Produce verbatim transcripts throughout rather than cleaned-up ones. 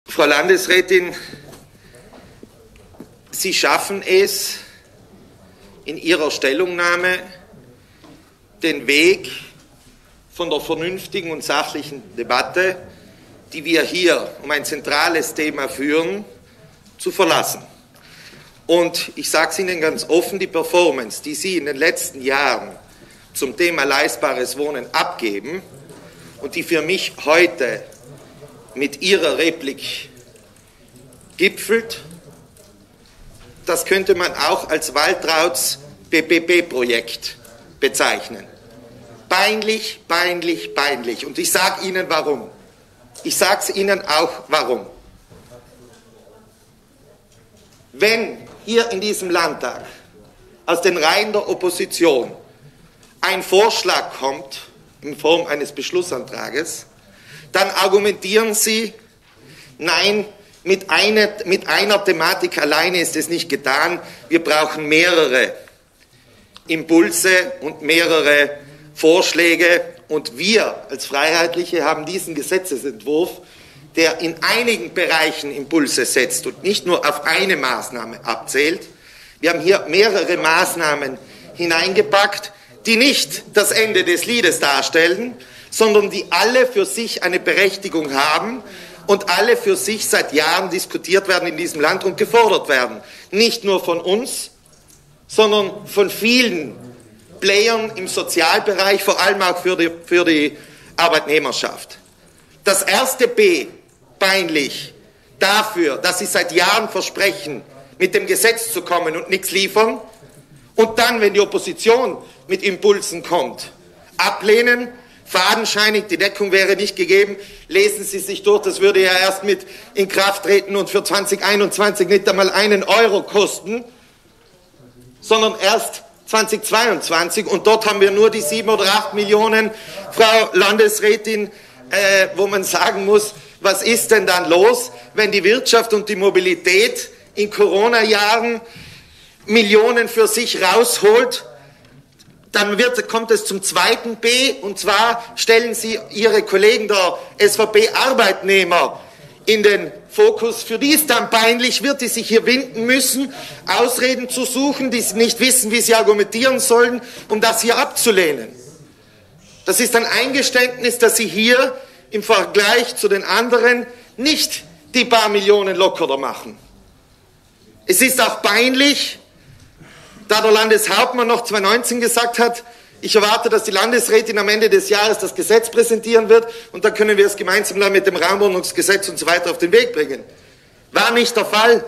Frau Landesrätin, Sie schaffen es in Ihrer Stellungnahme, den Weg von der vernünftigen und sachlichen Debatte, die wir hier um ein zentrales Thema führen, zu verlassen. Und ich sage es Ihnen ganz offen, die Performance, die Sie in den letzten Jahren zum Thema leistbares Wohnen abgeben und die für mich heute mit Ihrer Replik gipfelt, das könnte man auch als Waltrauts B B B-Projekt bezeichnen. Peinlich, peinlich, peinlich. Und ich sage Ihnen warum. Ich sage es Ihnen auch warum. Wenn hier in diesem Landtag aus den Reihen der Opposition ein Vorschlag kommt in Form eines Beschlussantrages, dann argumentieren Sie, nein, mit einer, mit einer Thematik alleine ist es nicht getan, wir brauchen mehrere Impulse und mehrere Vorschläge und wir als Freiheitliche haben diesen Gesetzesentwurf, der in einigen Bereichen Impulse setzt und nicht nur auf eine Maßnahme abzählt. Wir haben hier mehrere Maßnahmen hineingepackt, die nicht das Ende des Liedes darstellen, sondern die alle für sich eine Berechtigung haben und alle für sich seit Jahren diskutiert werden in diesem Land und gefordert werden. Nicht nur von uns, sondern von vielen Playern im Sozialbereich, vor allem auch für die, für die Arbeitnehmerschaft. Das erste B, peinlich, dafür, dass Sie seit Jahren versprechen, mit dem Gesetz zu kommen und nichts liefern und dann, wenn die Opposition mit Impulsen kommt, ablehnen, fadenscheinig, die Deckung wäre nicht gegeben, lesen Sie sich durch, das würde ja erst mit in Kraft treten und für zwanzig einundzwanzig nicht einmal einen Euro kosten, sondern erst zwanzig zweiundzwanzig und dort haben wir nur die sieben oder acht Millionen, Frau Landesrätin, äh, wo man sagen muss, was ist denn dann los, wenn die Wirtschaft und die Mobilität in Corona-Jahren Millionen für sich rausholt, dann wird, kommt es zum zweiten B, und zwar stellen Sie Ihre Kollegen der S V P-Arbeitnehmer in den Fokus, für die es dann peinlich wird, die sich hier winden müssen, Ausreden zu suchen, die nicht wissen, wie sie argumentieren sollen, um das hier abzulehnen. Das ist ein Eingeständnis, dass Sie hier im Vergleich zu den anderen nicht die paar Millionen lockerer machen. Es ist auch peinlich, da der Landeshauptmann noch zweitausendneunzehn gesagt hat, ich erwarte, dass die Landesrätin am Ende des Jahres das Gesetz präsentieren wird und dann können wir es gemeinsam dann mit dem Raumordnungsgesetz und so weiter auf den Weg bringen. War nicht der Fall.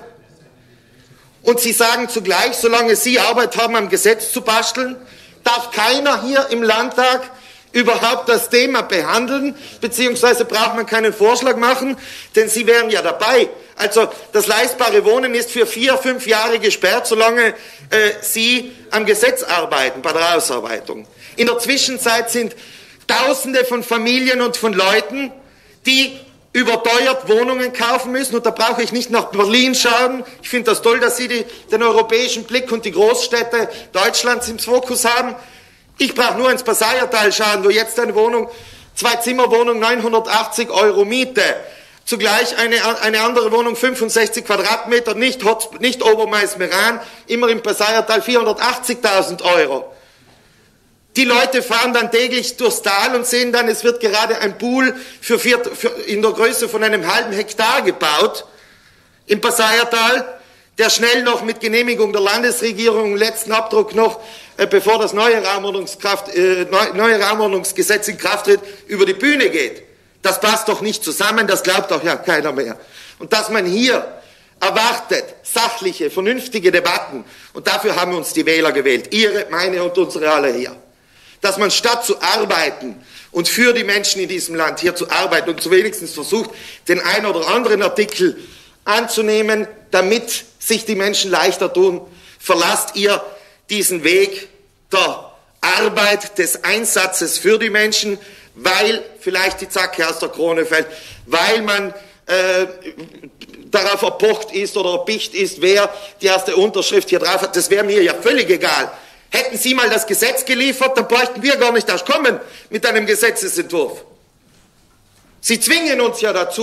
Und Sie sagen zugleich, solange Sie Arbeit haben, am Gesetz zu basteln, darf keiner hier im Landtag überhaupt das Thema behandeln, beziehungsweise braucht man keinen Vorschlag machen, denn Sie wären ja dabei. Also das leistbare Wohnen ist für vier, fünf Jahre gesperrt, solange äh, Sie am Gesetz arbeiten, bei der Ausarbeitung. In der Zwischenzeit sind Tausende von Familien und von Leuten, die überteuert Wohnungen kaufen müssen, und da brauche ich nicht nach Berlin schauen. Ich finde das toll, dass Sie die, den europäischen Blick und die Großstädte Deutschlands im Fokus haben. Ich brauche nur ins Passauertal schauen, wo jetzt eine Wohnung, Zwei-Zimmer-Wohnung, neunhundertachtzig Euro Miete, zugleich eine, eine andere Wohnung, fünfundsechzig Quadratmeter, nicht, Hot, nicht Obermeiß-Meran, immer im Passauertal vierhundertachtzigtausend Euro. Die Leute fahren dann täglich durchs Tal und sehen dann, es wird gerade ein Pool für vier, für, in der Größe von einem halben Hektar gebaut im Passauertal, der schnell noch mit Genehmigung der Landesregierung, letzten Abdruck noch, äh, bevor das neue, Raumordnungskraft, äh, neue Raumordnungsgesetz in Kraft tritt, über die Bühne geht. Das passt doch nicht zusammen, das glaubt doch ja keiner mehr. Und dass man hier erwartet, sachliche, vernünftige Debatten, und dafür haben uns die Wähler gewählt, Ihre, meine und unsere alle hier, dass man statt zu arbeiten und für die Menschen in diesem Land hier zu arbeiten und zu wenigstens versucht, den ein oder anderen Artikel anzunehmen, damit sich die Menschen leichter tun, verlasst ihr diesen Weg der Arbeit, des Einsatzes für die Menschen, weil vielleicht die Zacke aus der Krone fällt, weil man äh, darauf erpocht ist oder erpicht ist, wer die erste Unterschrift hier drauf hat. Das wäre mir ja völlig egal. Hätten Sie mal das Gesetz geliefert, dann bräuchten wir gar nicht erst kommen mit einem Gesetzesentwurf. Sie zwingen uns ja dazu,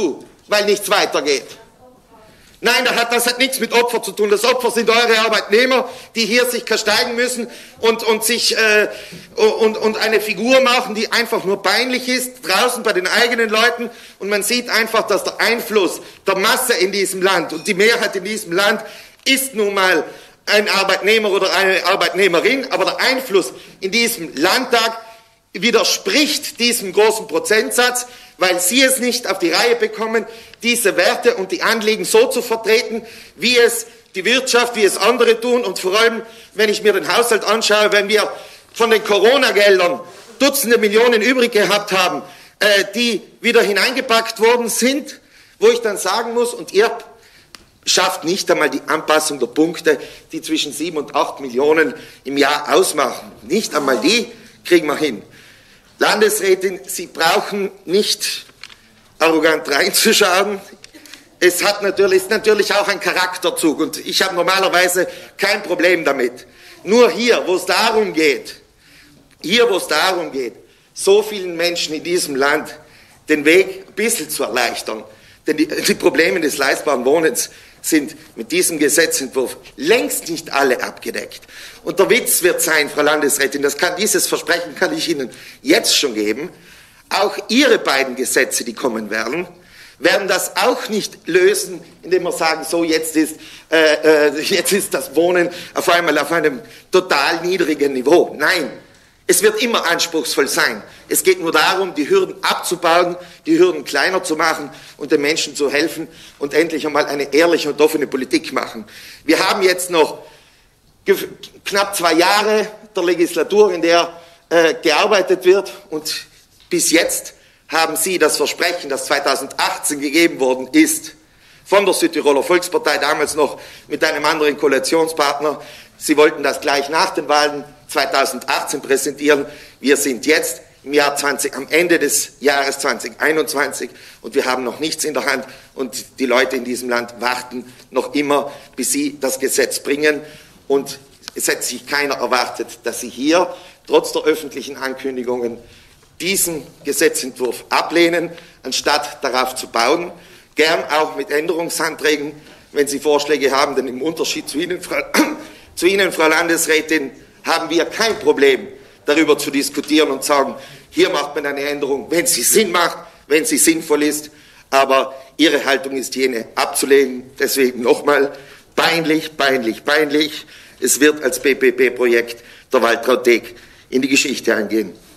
weil nichts weitergeht. Nein, das hat, das hat nichts mit Opfer zu tun. Das Opfer sind eure Arbeitnehmer, die hier sich versteigen müssen und, und sich äh, und, und eine Figur machen, die einfach nur peinlich ist, draußen bei den eigenen Leuten. Und man sieht einfach, dass der Einfluss der Masse in diesem Land und die Mehrheit in diesem Land ist nun mal ein Arbeitnehmer oder eine Arbeitnehmerin, aber der Einfluss in diesem Landtag widerspricht diesem großen Prozentsatz, weil sie es nicht auf die Reihe bekommen, diese Werte und die Anliegen so zu vertreten, wie es die Wirtschaft, wie es andere tun. Und vor allem, wenn ich mir den Haushalt anschaue, wenn wir von den Corona-Geldern Dutzende Millionen übrig gehabt haben, äh, die wieder hineingepackt worden sind, wo ich dann sagen muss, und ihr schafft nicht einmal die Anpassung der Punkte, die zwischen sieben und acht Millionen im Jahr ausmachen. Nicht einmal die kriegen wir hin. Landesrätin, Sie brauchen nicht arrogant reinzuschauen. Es hat natürlich, ist natürlich auch ein Charakterzug und ich habe normalerweise kein Problem damit. Nur hier, wo es darum geht, hier, wo es darum geht, so vielen Menschen in diesem Land den Weg ein bisschen zu erleichtern, denn die, die Probleme des leistbaren Wohnens sind mit diesem Gesetzentwurf längst nicht alle abgedeckt. Und der Witz wird sein, Frau Landesrätin, das kann, dieses Versprechen kann ich Ihnen jetzt schon geben, auch Ihre beiden Gesetze, die kommen werden, werden das auch nicht lösen, indem wir sagen, so jetzt ist, äh, äh, jetzt ist das Wohnen auf einmal auf einem total niedrigen Niveau. Nein, es wird immer anspruchsvoll sein. Es geht nur darum, die Hürden abzubauen, die Hürden kleiner zu machen und den Menschen zu helfen und endlich einmal eine ehrliche und offene Politik machen. Wir haben jetzt noch knapp zwei Jahre der Legislatur, in der äh, gearbeitet wird und bis jetzt haben Sie das Versprechen, das zweitausendachtzehn gegeben worden ist, von der Südtiroler Volkspartei, damals noch mit einem anderen Koalitionspartner, Sie wollten das gleich nach den Wahlen zweitausendachtzehn präsentieren. Wir sind jetzt im Jahr zwanzig, am Ende des Jahres zweitausendeinundzwanzig und wir haben noch nichts in der Hand und die Leute in diesem Land warten noch immer, bis Sie das Gesetz bringen und es hat sich keiner erwartet, dass Sie hier trotz der öffentlichen Ankündigungen diesen Gesetzentwurf ablehnen, anstatt darauf zu bauen, gern auch mit Änderungsanträgen, wenn Sie Vorschläge haben, denn im Unterschied zu Ihnen, Frau, zu Ihnen, Frau Landesrätin, haben wir kein Problem, darüber zu diskutieren und sagen, hier macht man eine Änderung, wenn sie Sinn macht, wenn sie sinnvoll ist, aber Ihre Haltung ist jene abzulehnen. Deswegen nochmal, peinlich, peinlich, peinlich. Es wird als P P P-Projekt der Waltraud Deeg in die Geschichte eingehen.